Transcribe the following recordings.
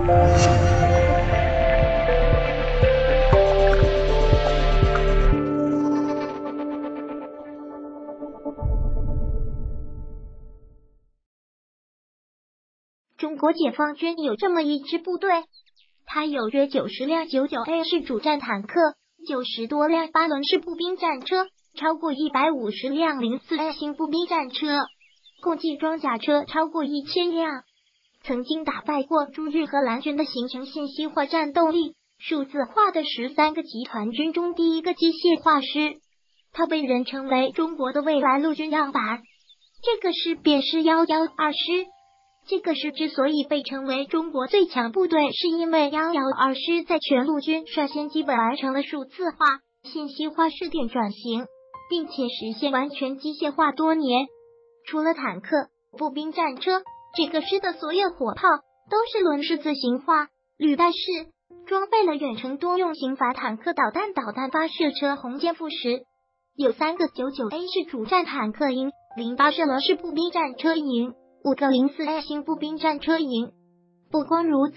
中国解放军有这么一支部队，它有约90辆99A 式主战坦克，90多辆8轮式步兵战车，超过150辆04A 型步兵战车，共计装甲车超过1000辆。曾经打败过驻日和蓝军的形成信息化战斗力、数字化的13个集团军中第一个机械化师，它被人称为中国的未来陆军样板。这个师便是112师。这个师之所以被称为中国最强部队，是因为112师在全陆军率先基本完成了数字化、信息化试点转型，并且实现完全机械化多年。除了坦克、步兵战车，这个师的所有火炮都是轮式自行化、履带式，装备了远程多用型反坦克导弹发射车红箭副食，有3个99A 式主战坦克营、08式轮式步兵战车营、5个04A 型步兵战车营。不光如此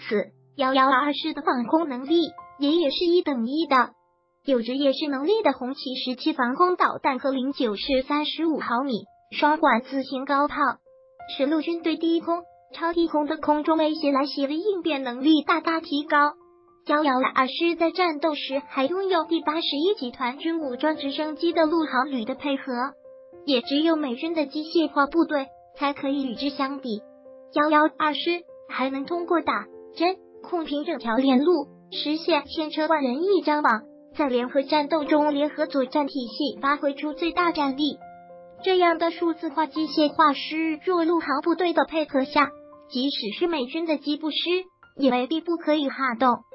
，112师的防空能力也是一等一的，有着夜视能力的红旗17防空导弹和09式35毫米双管自行高炮，使陆军对低空、超低空的空中威胁来袭的应变能力大大提高。112师在战斗时还拥有第81集团军武装直升机的陆航旅的配合，也只有美军的机械化部队才可以与之相比。112师还能通过打针控制整条链路，实现千车万人一张网，在联合战斗中联合作战体系发挥出最大战力。这样的数字化机械化师若陆航部队的配合下，即使是美军的机步师也未必不可以撼动。